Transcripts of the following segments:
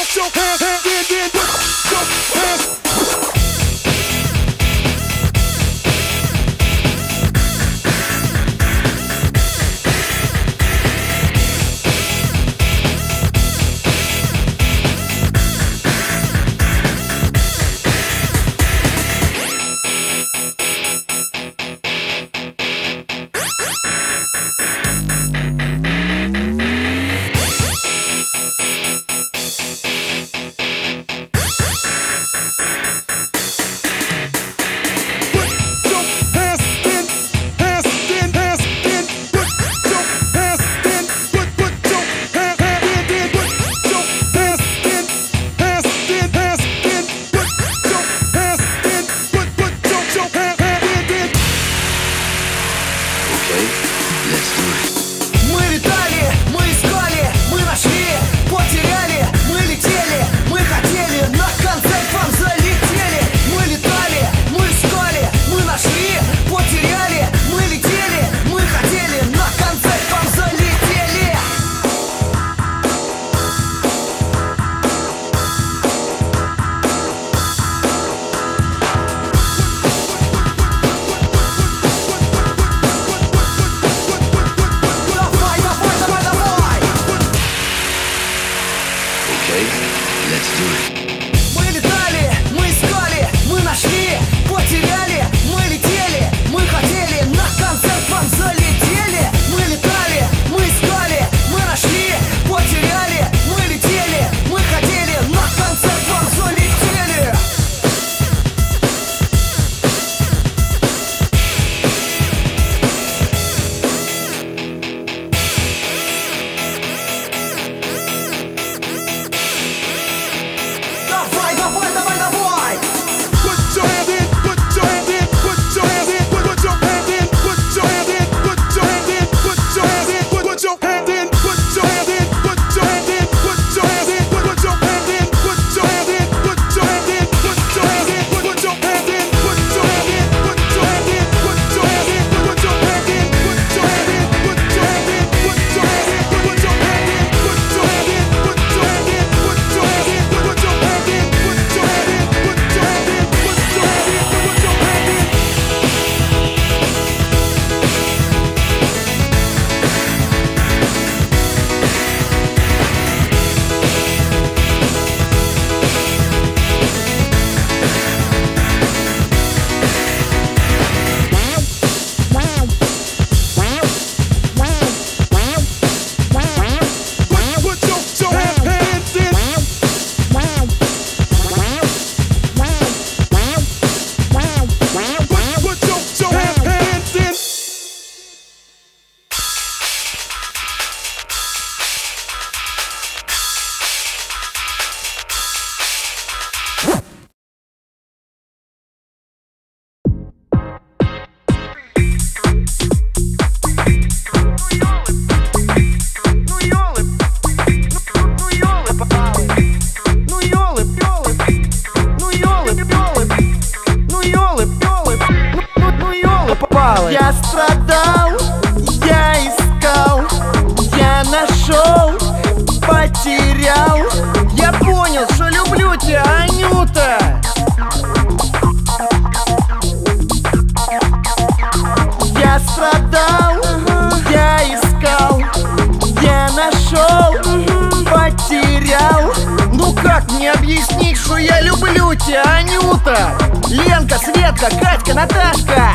Анюта, Ленка, Светка, Катька, Наташка.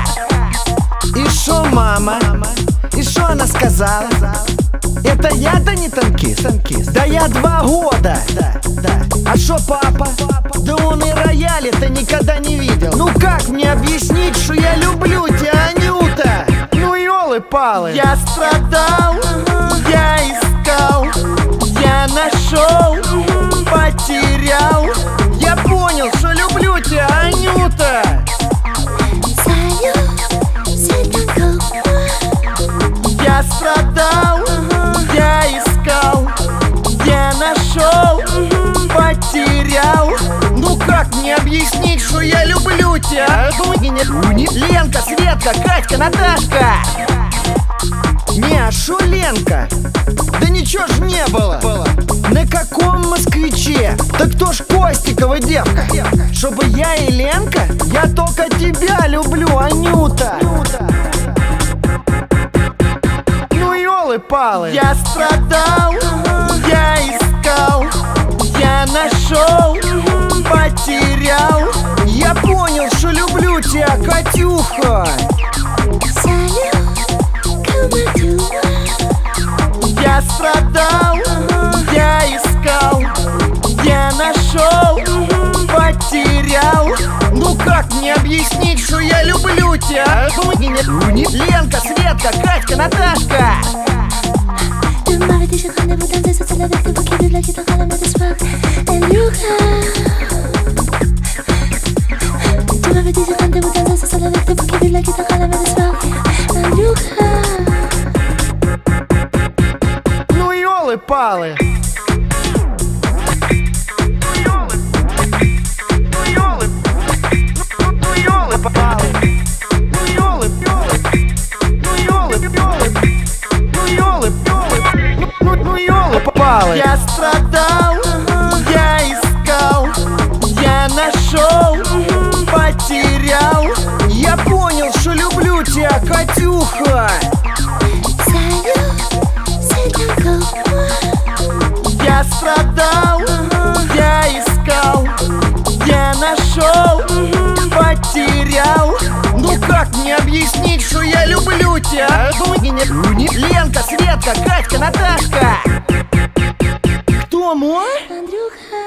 И шо мама? И шо она сказала? Это я-то не танкист? Да я 2 года. А шо папа? Да он и рояли-то никогда не видел. Ну как мне объяснить, что я люблю тебя, Анюта? Ну ёлы-палы. Я страдал, я искал, я нашел, потерял. Я понял, что люблю тебя, Анюта. Я страдал, я искал, я нашел, потерял. Ну как мне объяснить, что я люблю тебя? Ленка, Светка, Катька, Наташка. Не, а шо Ленка? Да ничего ж не было. На каком москвиче? Да кто ж Костикова девка? Чтобы я и Ленка? Я только тебя люблю, Анюта. Ну ёлы-палы. Я страдал, я искал, я нашел, потерял. Я понял, что люблю тебя, Катюха. Я страдал, я искал, я нашел, потерял. Ну как мне объяснить, что я люблю тебя? Ленка, Светка, Катька, Наташка. Ну ёлы-палы. Я страдал, я искал, я нашел, потерял. Я понял, что люблю тебя, Катюха. Я страдал, я искал, я нашел, потерял. Ну как мне объяснить, что я люблю тебя? Ленка, Светка, Катька, Наташка. Кто мой? Андрюха.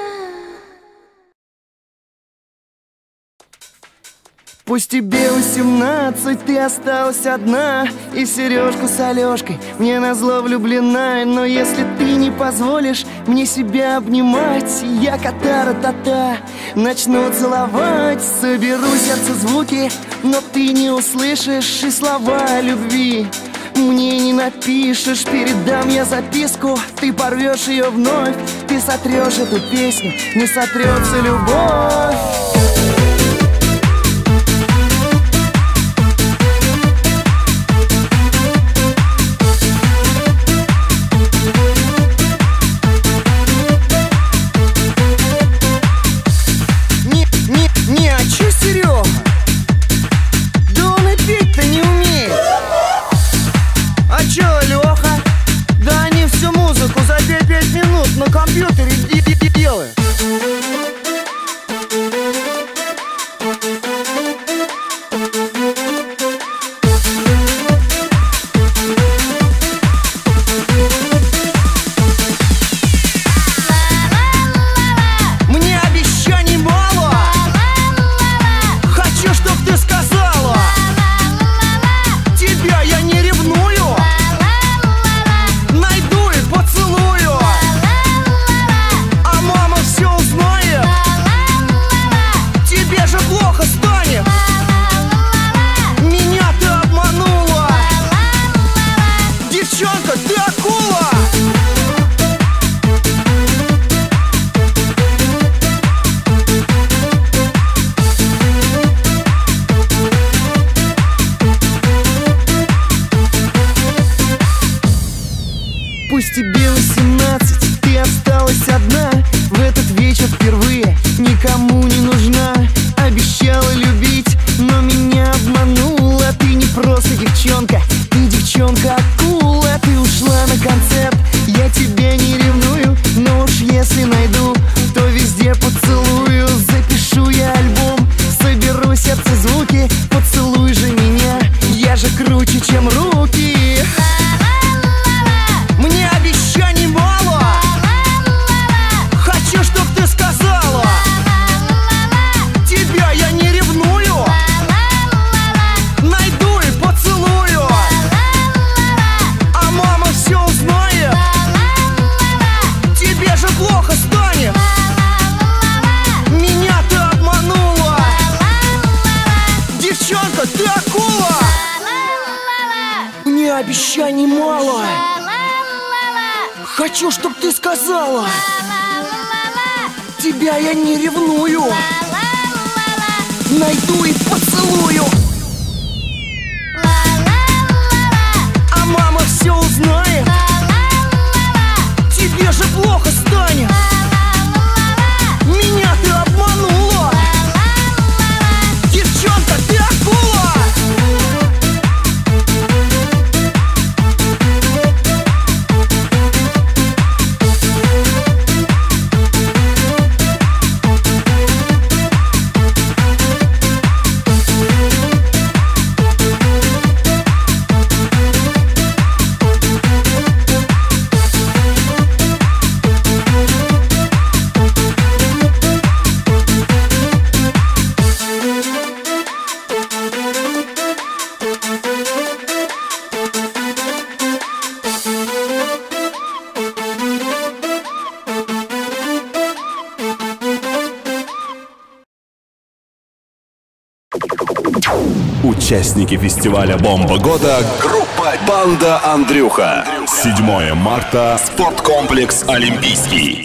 Пусть тебе 18, ты осталась одна, и Сережку с Алешкой мне назло влюблена. Но если ты не позволишь мне себя обнимать, я кота-ра-та-та начну целовать. Соберу сердце звуки, но ты не услышишь и слова любви мне не напишешь. Передам я записку, ты порвешь ее вновь. Ты сотрешь эту песню, не сотрется любовь. На компьютере делает. Мне обещаний мало. Хочу, чтоб ты сказала. Тебя я не ревную. Найду и поцелую. Все узнает. Тебе же плохо станет. Меня ты обманула. Девчонка, ты акула. Пусть тебе 18, ты осталась одна. В этот вечер впервые никому не нужна. Обещала любить, но меня обманула. Ты не просто девчонка, ты девчонка-акула. Ты ушла на концерт, я тебя не ревную. Но уж если найду, то везде поцелую. Запишу я альбом, соберу сердце звуки. Поцелуй же меня, я же круче, чем руки. Мне обещаний мало. Хочу, чтоб ты сказала. Тебя я не ревную. Найду и поцелую. А мама все узнает. Тебе же плохо станет. Меня ты обманула. Девчонка, ты акула. Мне обещаний мало. Хочу, чтоб ты сказала. Тебя я не ревную. Найду и поцелую. А мама все узнает. Тебе же плохо станет. Участники фестиваля «Бомба года» группа «Банда Андрюха». 7 марта. Спорткомплекс «Олимпийский».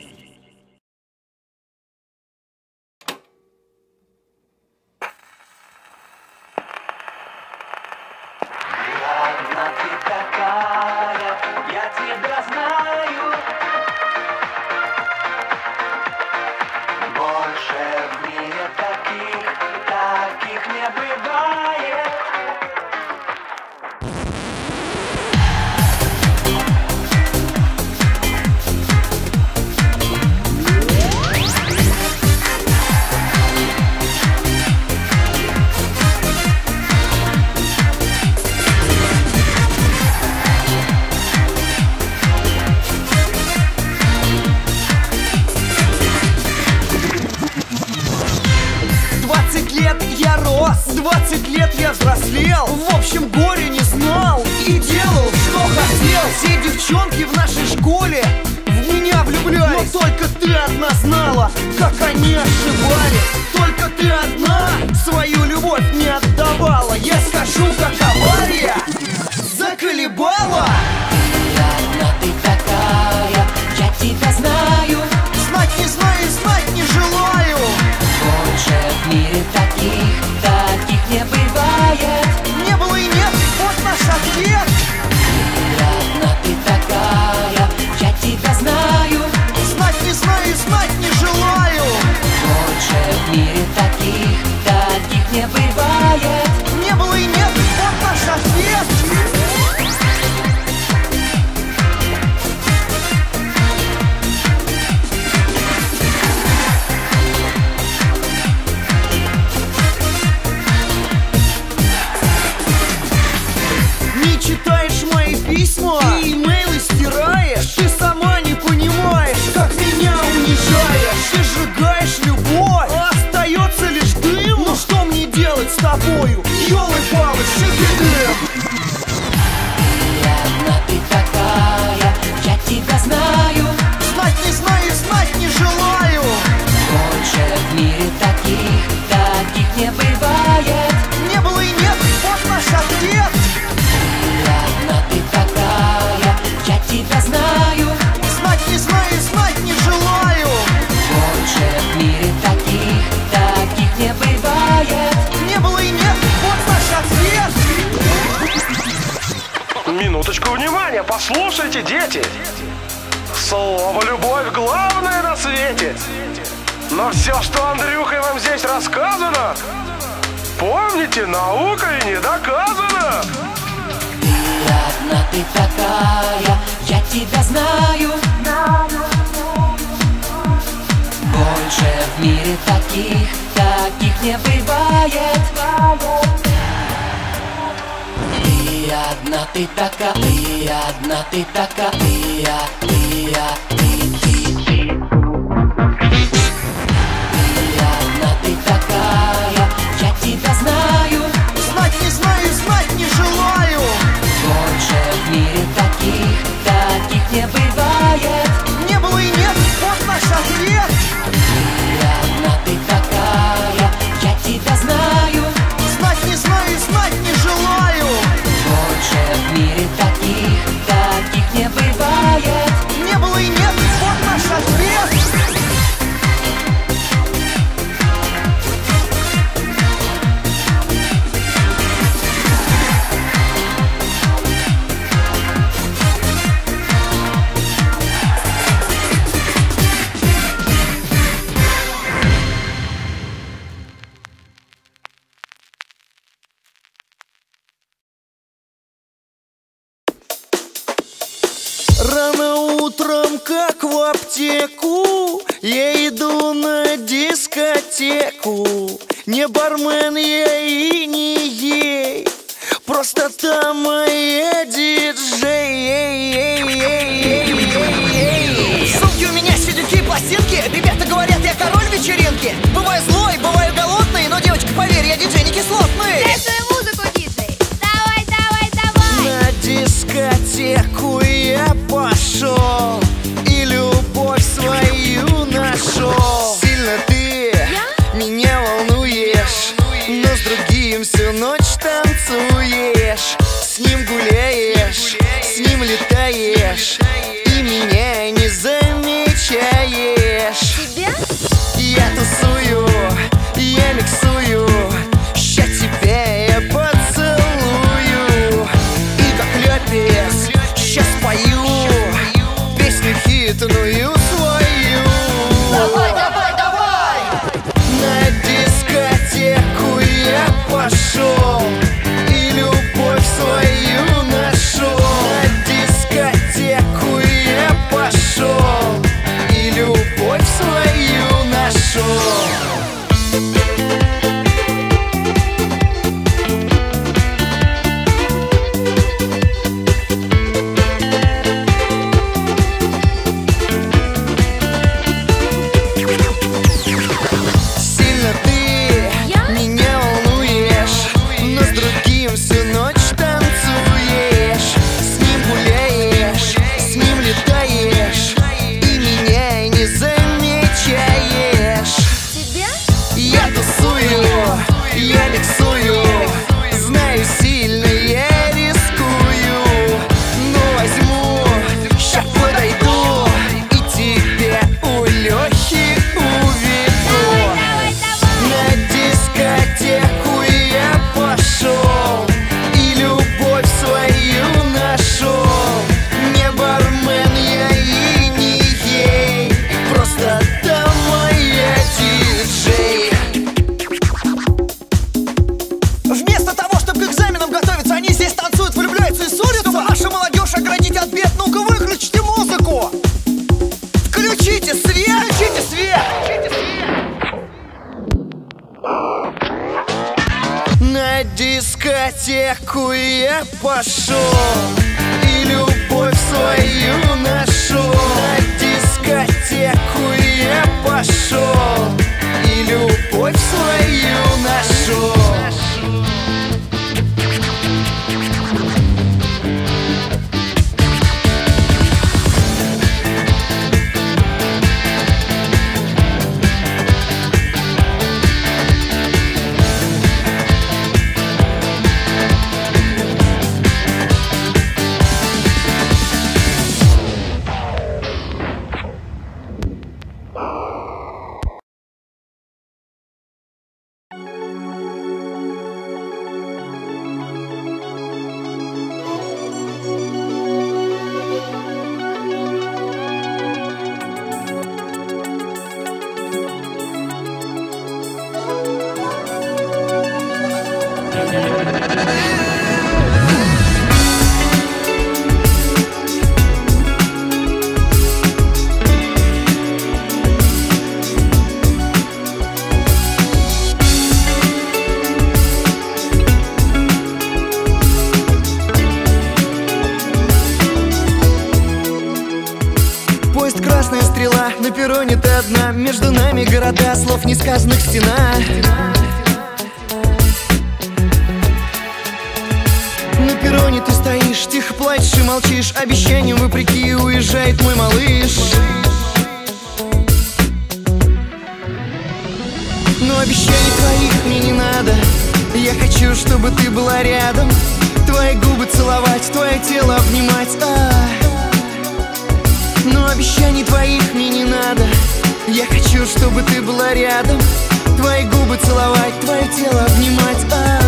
В общем, горе не знал и делал, что хотел. Все девчонки в нашей школе в меня влюблялись, но только ты одна знала, как они ошибались. Только ты одна свою любовь не отдавала. Я скажу, как авария заколебала. Ты одна, ты такая, я тебя знаю. Знать не знаю и знать не желаю. Больше в мире таких не бывает. Не было и нет, вот наш ответ. Ты одна, ты такая, я тебя знаю. Знать не знаю и знать не желаю. Больше в мире таких не бывает. Не было и нет, вот наш ответ. Не читаешь мои письма, ты имейлы стираешь. Ты сама не понимаешь, как меня унижаешь. Ты сжигаешь любовь, а остается лишь дым. Ну что мне делать с тобою, ёлы-палы, шибидым? Ты одна, ты такая, я тебя знаю. Знать не знаю и знать не желаю. Больше в мире таких не бывает. Не было и нет, вот наш ответ. Ты одна, ты такая, я тебя знаю. Знать не знаю и знать не желаю. Больше в мире таких не бывает. Не было и нет, вот наш ответ. Минуточку внимания, послушайте, дети. Слово «любовь» главное на свете. Но все, что Андрюхой вам здесь рассказано, помните, наукой не доказано. Ты одна, ты такая, я тебя знаю. Больше в мире таких не бывает. Ты одна, ты такая, ты одна, ты такая, ты. Ты одна, ты такая, я тебя знаю. Знать не знаю и знать не желаю. Больше в мире таких не бывает. Не было и нет, вот наш ответ. Ты одна, ты такая, я тебя знаю. Знать не знаю и знать не желаю. Больше в мире таких не бывает. Не было и нет, вот наш ответ. Рано утром, как в аптеку, я иду на дискотеку. Не бармен я и не ей, просто там моя диджей. Сумки у меня, сидюки, пластинки. Ребята говорят, я король вечеринки. Бываю злой, бываю голодный, но, девочка, поверь, я диджей не кислотный. Дай свою музыку, диджей. Давай, давай, давай. На дискотеку я пошел и любовь свою нашел. Сильно ты меня волнуешь, но с другим всю ночь На дискотеку я пошел и любовь свою нашел. На дискотеку я пошел и любовь свою нашел. Поезд красная стрела, на перроне ты одна. Между нами города, слов несказанных стена. На перроне ты стоишь, тихо плачешь и молчишь. Обещаниям вопреки уезжает мой малыш. Но обещаний твоих мне не надо. Я хочу, чтобы ты была рядом. Твои губы целовать, твое тело обнимать. Но обещаний твоих мне не надо. Я хочу, чтобы ты была рядом. Твои губы целовать, твое тело обнимать.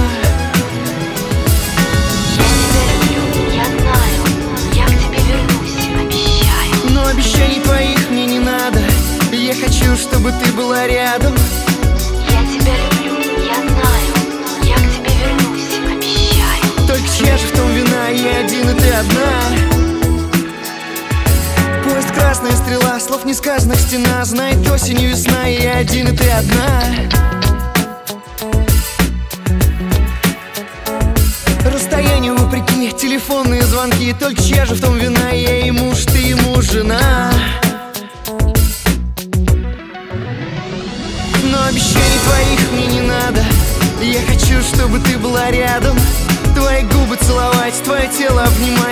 Я тебя люблю, я знаю. Я к тебе вернусь, обещаю. Но обещаний твоих мне не надо. Я хочу, чтобы ты была рядом. Я тебя люблю, я знаю. Я к тебе вернусь, обещаю. Только чья же в том вина? Я один и ты одна. Поезд красная стрела, слов несказанных стена. Знает осенью весна, и я один и ты одна. Расстоянию вопреки, телефонные звонки. Только чья же в том вина? Я ей муж, ты ему жена. Но обещаний твоих мне не надо. Я хочу, чтобы ты была рядом. Твои губы целовать, твое тело обнимать.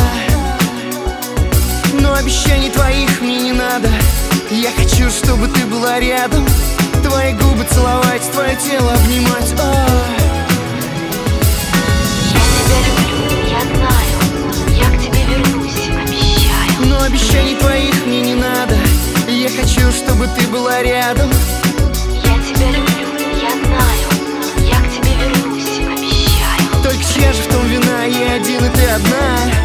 Но обещаний твоих мне не надо. Я хочу, чтобы ты была рядом. Твои губы целовать, твое тело обнимать. Я тебя люблю, я знаю. Я к тебе вернусь, обещаю. Но обещаний твоих мне не надо. Я хочу, чтобы ты была рядом. Я тебя люблю, я знаю. Я к тебе вернусь, обещаю. Только чья же в том вина? Я один и ты одна.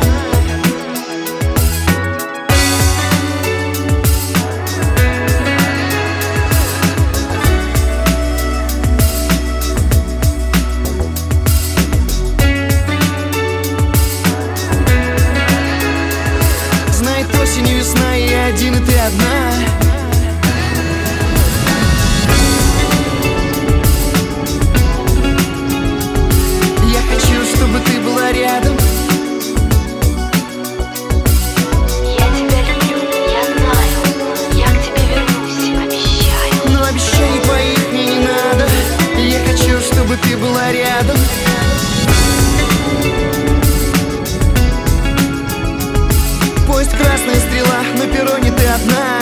Осенью весна, и я один и ты одна. Я хочу, чтобы ты была рядом. Я тебя люблю, я знаю. Я к тебе вернусь, обещаю. Но обещаний твоих мне не надо. Я хочу, чтобы ты была рядом. Поезд красная стрела, на перроне ты одна.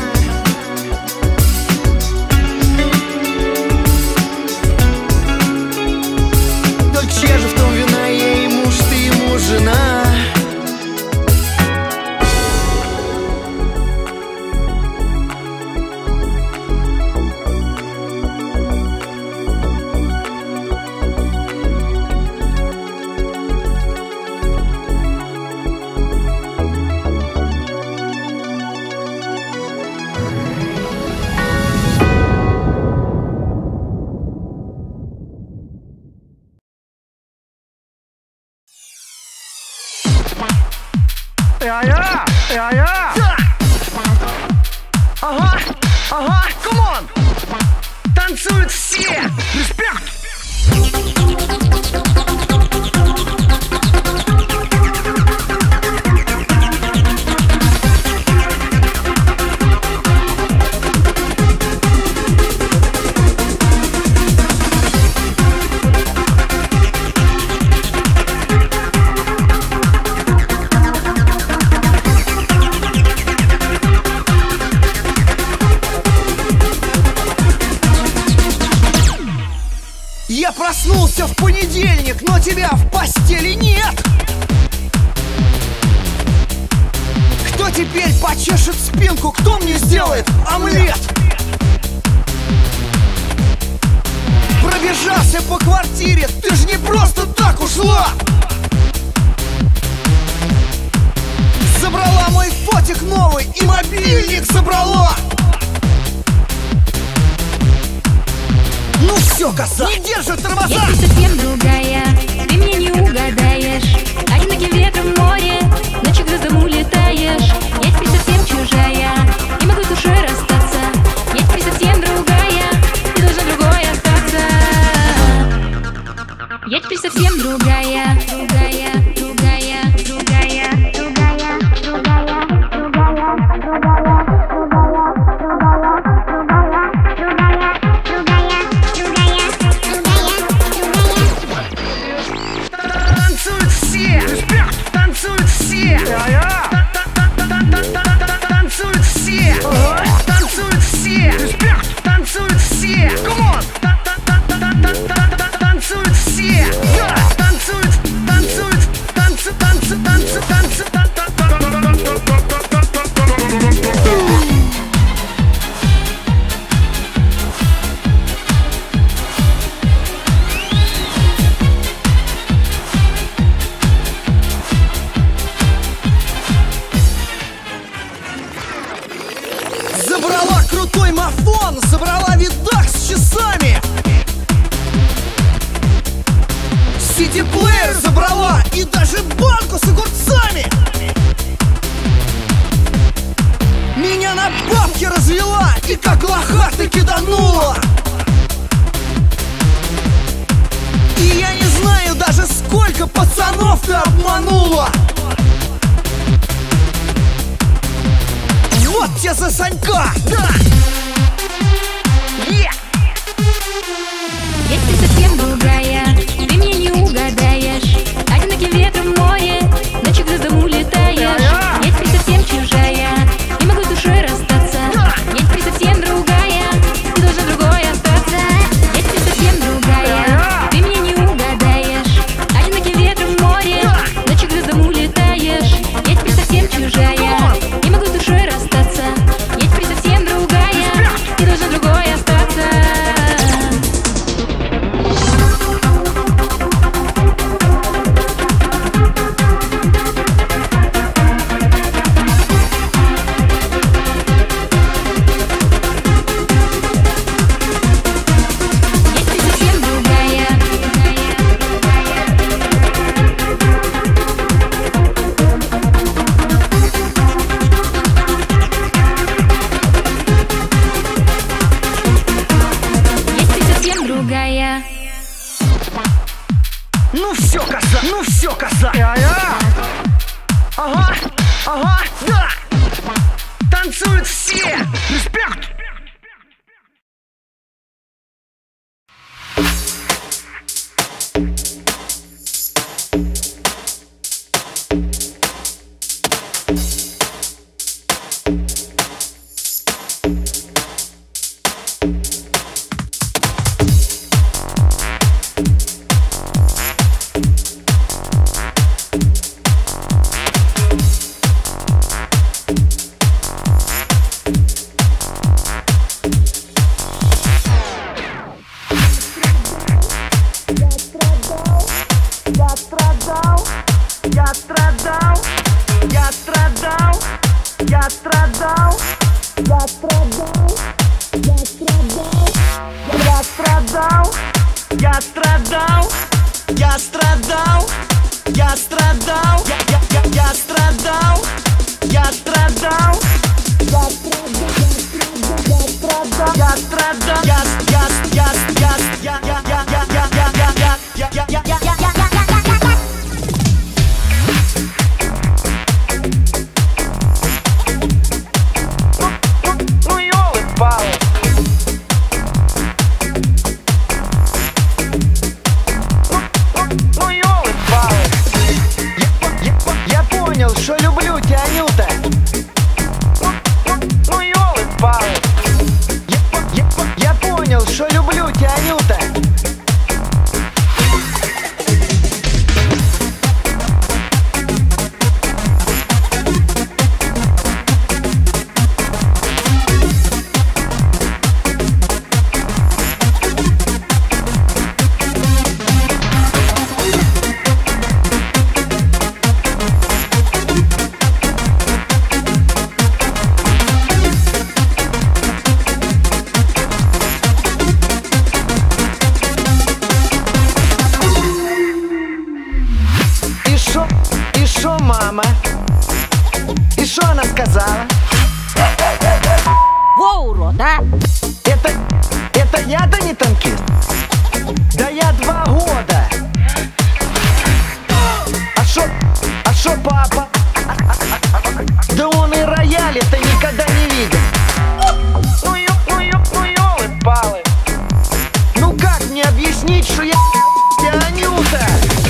Только чья же в том вина? Я ей муж, ты ему жена. Ага, ага, камон! Танцуют все! Респект! в понедельник, но тебя в постели нет. Кто теперь почешет спинку, кто мне сделает омлет? Пробежался по квартире, ты ж не просто так ушла. Забрала мой фотик новый и мобильник забрала. Ну все, коза, не держит тормоза. Я теперь совсем другая, ты мне не угадаешь. Одиноким ветром в море, ночью к звездам улетаешь. Я теперь совсем чужая, не могу с душой расстаться. Я теперь совсем другая, ты должна другой остаться. Я теперь совсем другая, другая, другая, другая, другая, другая, Танцуют все, танцуют все, танцуют все, танцуют все, танцуют все, танцуют все, танцуют, танцуют, танцы, танцы, танцы, танцы, забрала крутой мафон, забрала видак с часами. CD-плеер забрала и даже банку с огурцами. Меня на бабки развела и как лоха ты киданула. И я не знаю даже сколько пацанов ты обманула. Вот тебе за Санька! Да! Я теперь совсем другая, ты меня не угадаешь. Одиноким ветром в море, ночью к звездам улетаешь. Я теперь совсем чужая, не могу с душой расстаться. Я теперь совсем другая, ты должна другой остаться. Я теперь совсем другая, ты меня не угадаешь. Одиноким ветром в море, ночью к звездам улетаешь. Я теперь совсем чужая, не могу с душой расстаться. Я теперь совсем другая, ты должна другой остаться. Я теперь совсем другая. Я теперь совсем другая. Ну все, коза, ну все, коза. Ага, ага, да. Танцуют все. Респект. сказала? Во, урод, а! Это я-то не танкист? Да я 2 года. А шо папа? Да он и рояль-то никогда не видел. Ну ёлы-палы. Ну как мне объяснить, что я Анюта?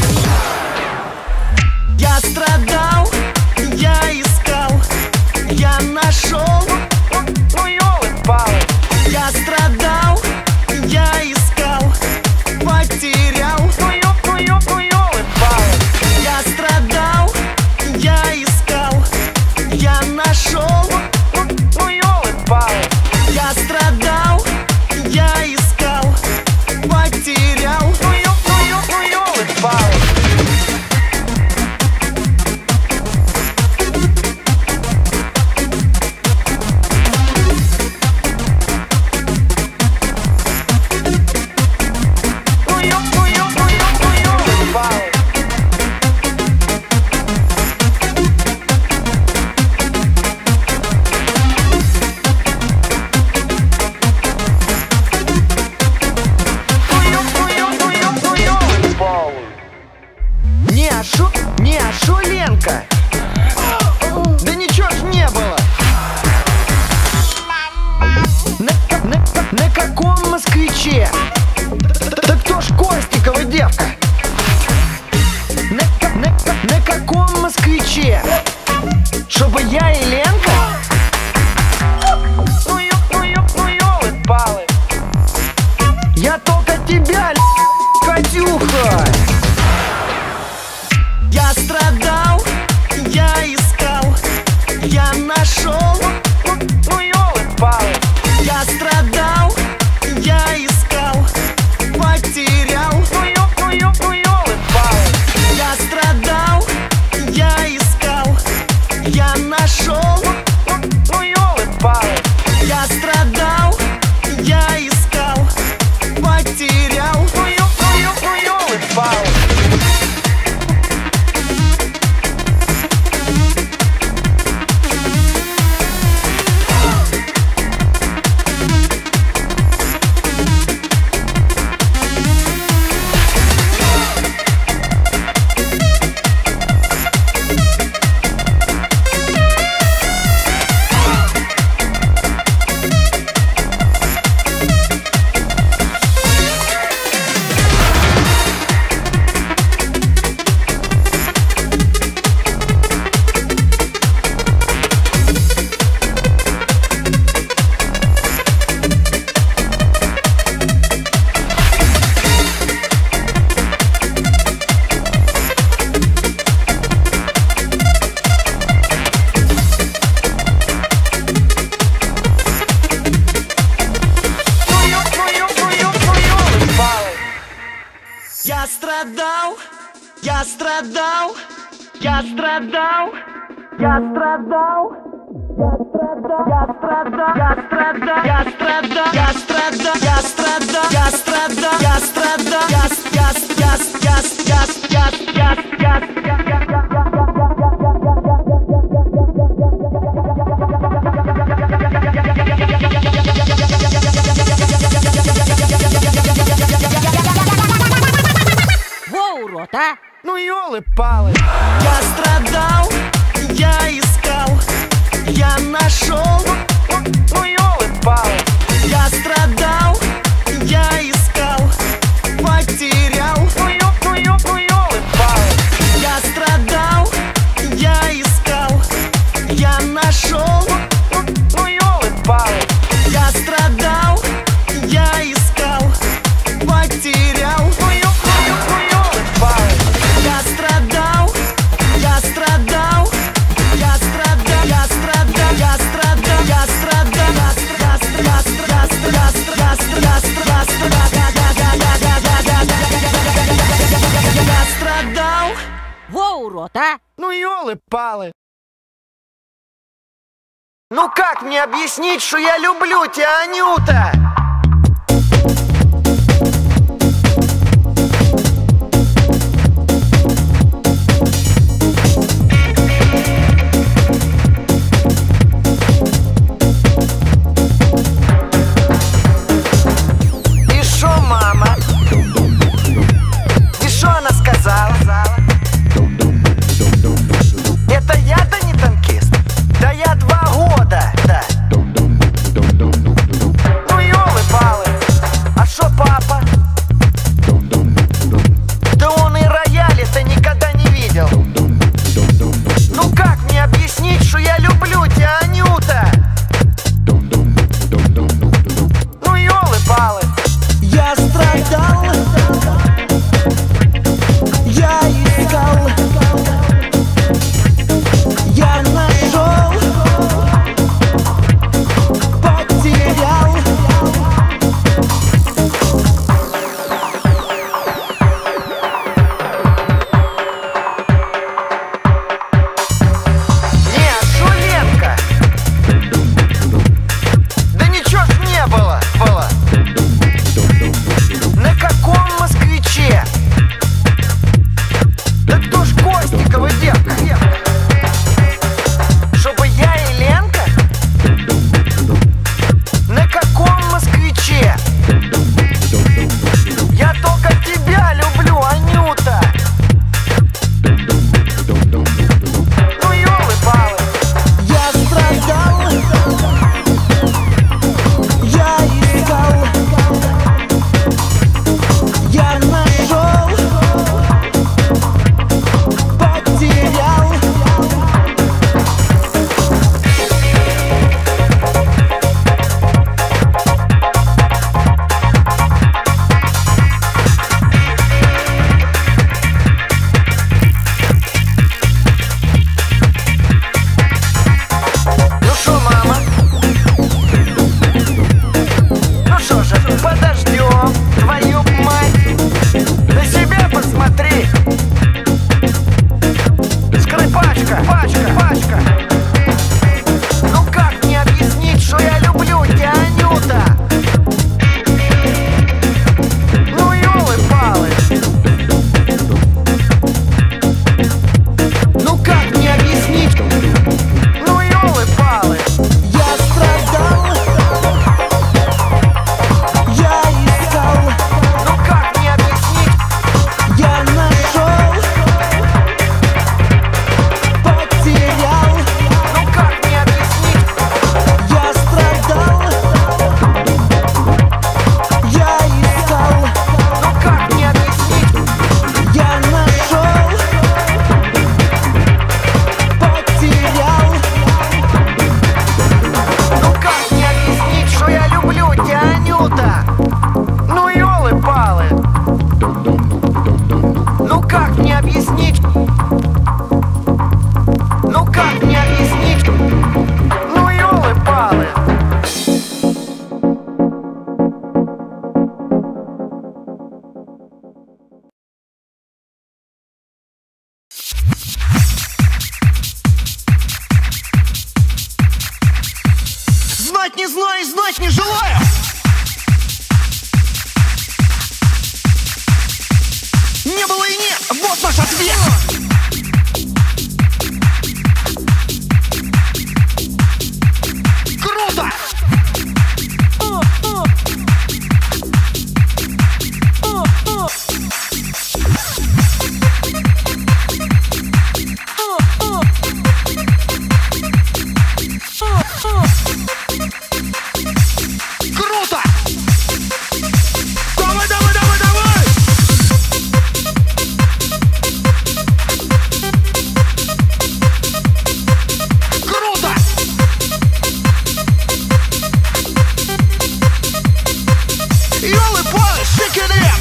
Я страдал, я искал, я нашел. Ну ёлы-палы. Я страдал, я искал, потерял. Ну ёлы-палы. Я страдал, я искал, я нашел. Ну ёлы-палы. Я страдал, я искал, потерял. Ну ёлы-палы. Не ашу, Ленка? Да ничего ж не было. На каком москвиче? Да кто ж Костикова девка? На каком москвиче? Чтобы я и Ленка? Ну ёлы-палы. Я только тебя, Катюха. Я страдал, я искал, я нашел. Ну ёлы-палы. Я страдал, я искал, потерял. Ну ёлы-палы. Я страдал, я искал, я нашел. Ну ёлы-палы. Я страдал, я искал, потерял. Ну ёлы-палы. Я страдал, я страдал, я страдал, я страдал, я страдал, я страдал, я страдал, я страдал, я страдал, я страдал, я страдал, Во, урод, а! Ну ёлы-палы. Я страдал, я искал, я нашел. Ну ёлы-палы. Я страдал, я искал, потерял. Ну ёлы-палы. Я страдал, я искал, я нашел. Ну ёлы-палы. Я страдал, я искал, потерял. Ну ёлы-палы. Я страдал, я страдал, я страдал, я страдал, я страдал, я страдал, я страдал. Во, урод, а! Ну ёлы-палы. Ну как мне объяснить, что я люблю тебя, Анюта? Знать не знаю и знать не желаю. Не было и нет, вот наш ответ. Круто! Круто! Давай, давай, давай, давай! Круто! Ёлы-палы, shake it up!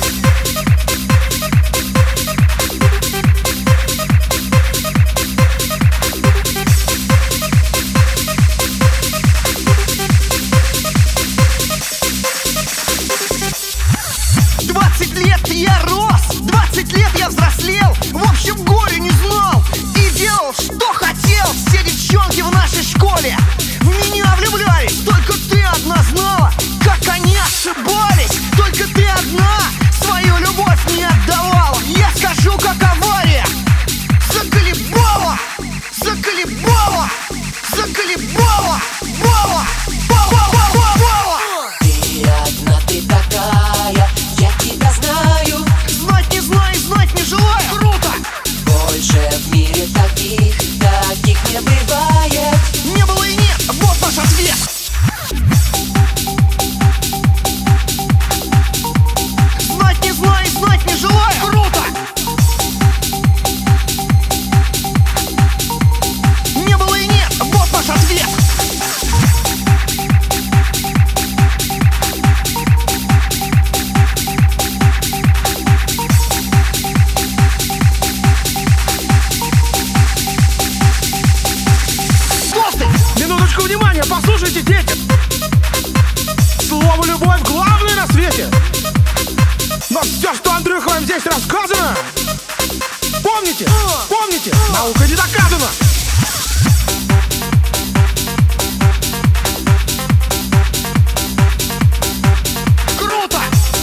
Я рос, 20 лет я взрослел. В общем, горя не знал и делал, что хотел. Все девчонки в нашей школе в меня влюблялись. Только ты одна знала, как они ошибались. Только ты одна свою любовь не отдавала. Я скажу, как авария. Заколебала, заколебала, заколебала, бала, бала, бала, бала. Ты одна, ты такая, я тебя знаю. Знать не знаю и знать не желаю. Круто! Больше в мире таких не бывает. Не было и нет, вот наш ответ. Знать не знаю и знать не желаю. Круто! Не было и нет, вот наш ответ. Минуточку внимания, послушайте, дети. Слово «любовь» главное на свете. Но все, что Андрюха вам здесь рассказано, помните, помните, наука не доказана. Круто!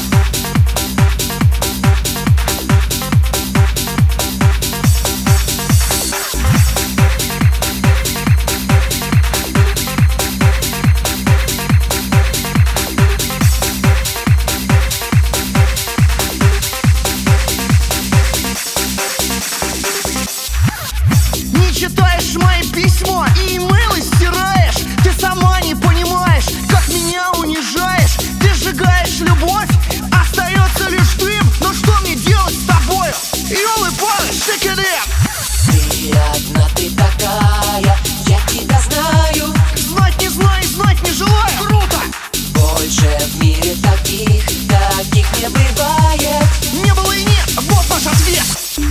Не читаешь мои письма и имейлы стираешь. Ты сама не понимаешь, как меня унижаешь. Ты сжигаешь любовь, остается лишь дым. Но что мне делать с тобою? Ёлы-палы, shake it up! Ты одна, ты такая, я тебя знаю. Знать не знаю и знать не желаю. Круто! Больше в мире таких не бывает. Не было и нет, вот наш ответ.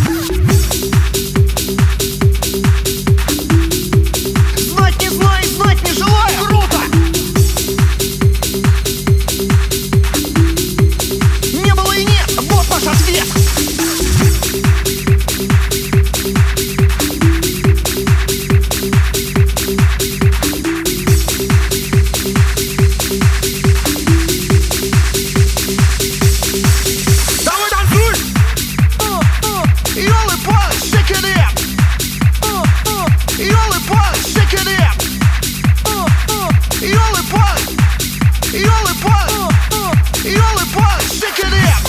Знать не знаю и знать не желаю. Круто! Не было и нет, вот наш ответ. Давай танцуй! Ёлы-палы, shake it up! Ёлы-палы, shake it up! Ёлы-палы, ёлы-палы, ёлы-палы, shake it up!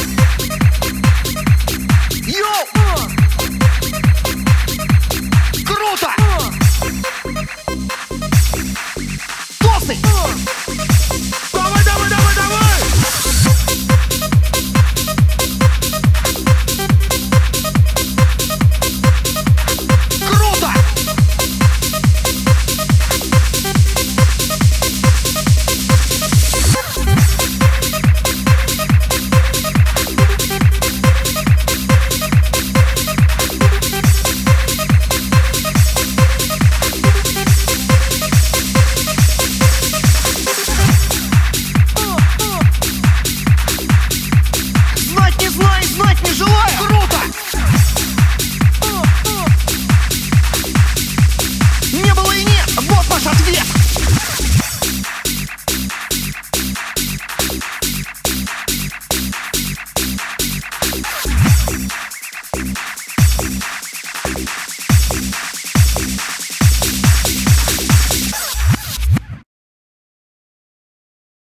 Йоу! Круто! Толстый! Давай, давай, давай, давай! Круто!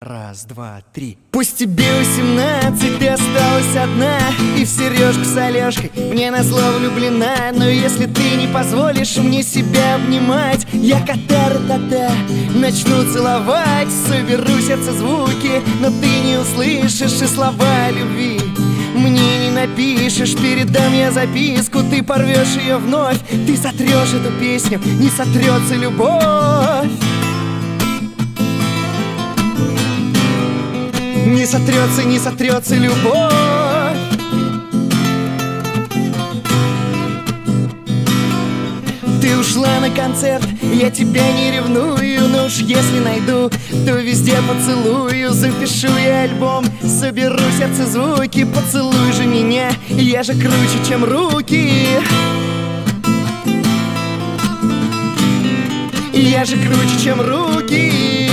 Раз, два, три. Пусть тебе 18, ты осталась одна и в сережку с Алешкой мне назло влюблена. Но если ты не позволишь мне себя обнимать, я кота-ра-та-та начну целовать. Соберу сердце звуки, но ты не услышишь и слова любви мне не напишешь. Передам я записку, ты порвешь ее вновь. Ты сотрешь эту песню, не сотрется любовь. Не сотрется любовь. Ты ушла на концерт, я тебя не ревную, но уж если найду, то везде поцелую. Запишу я альбом, соберу сердце звуки. Поцелуй же меня, я же круче, чем руки. Я же круче, чем руки.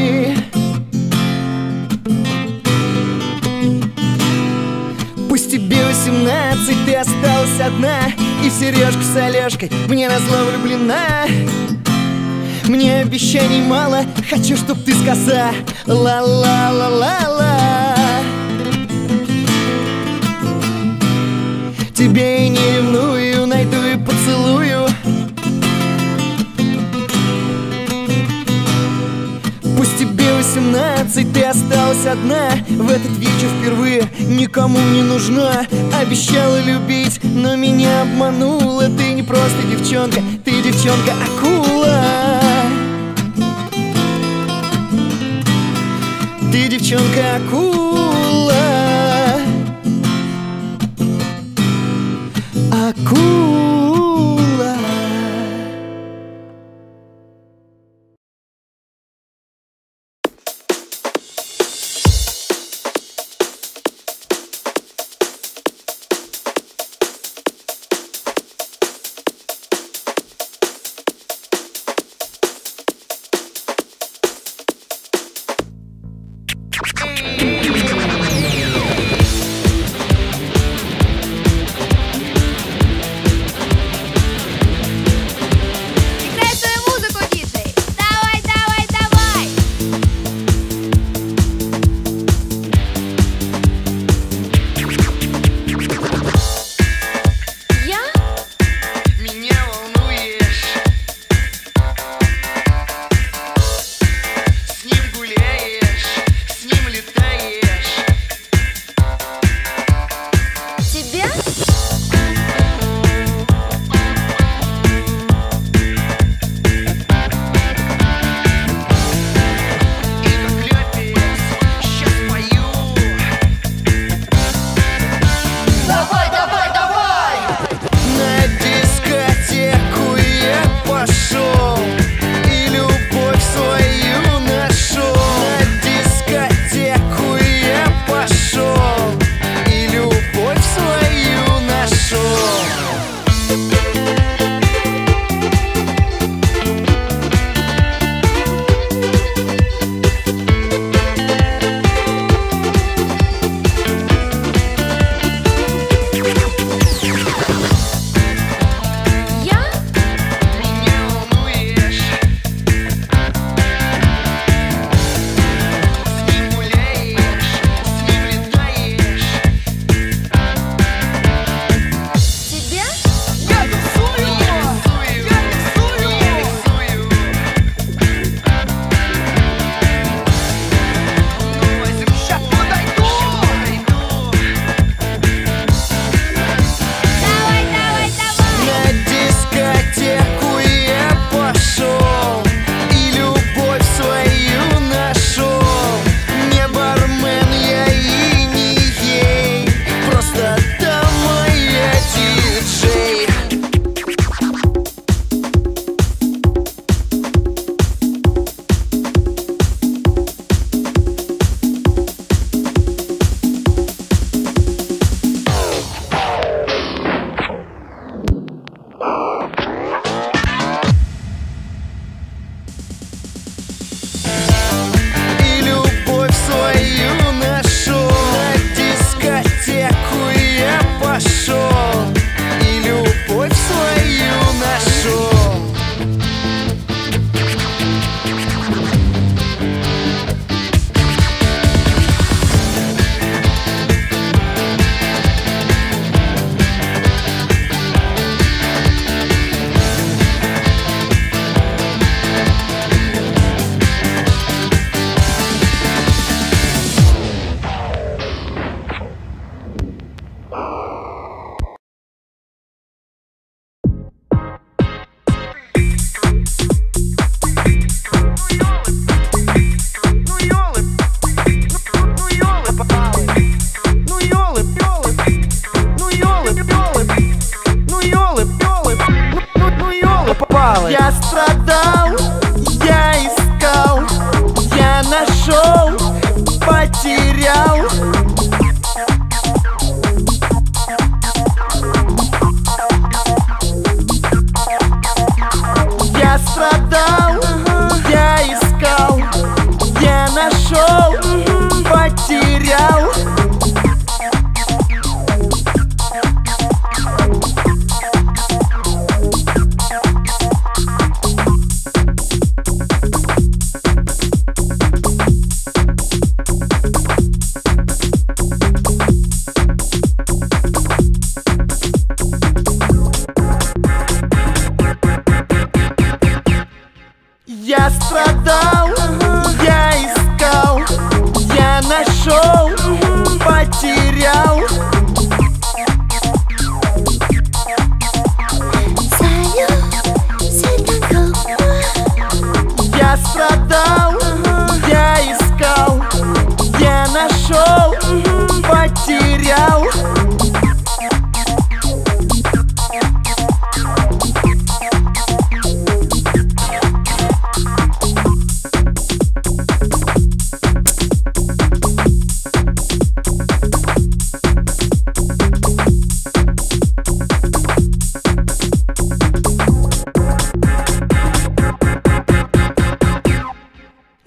Пусть тебе 18, ты осталась одна и в сережку с Алешкой мне назло влюблена. Мне обещаний мало, хочу, чтоб ты сказала ла-ла-ла-ла-ла. Тебя я не ревную, найду и поцелую. Пусть тебе 18, ты осталась одна в этот вечер впервые, никому не нужна. Обещала любить, но меня обманула. Ты не просто девчонка, ты девчонка-акула. Ты девчонка-акула. Акула.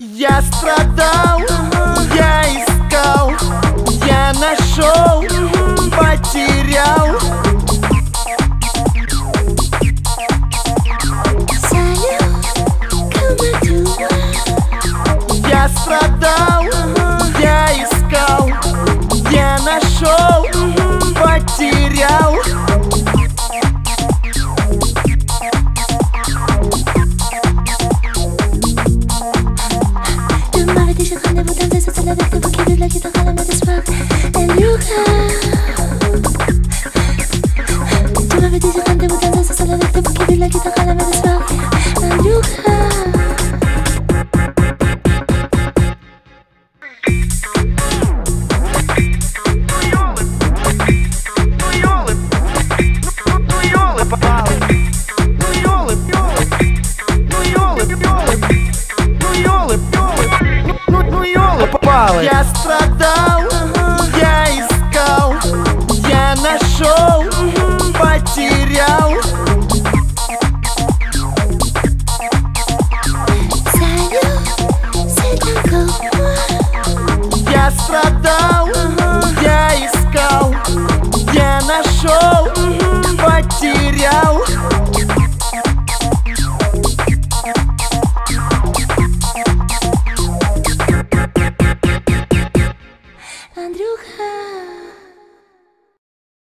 Я страдал, я искал, я нашел, потерял.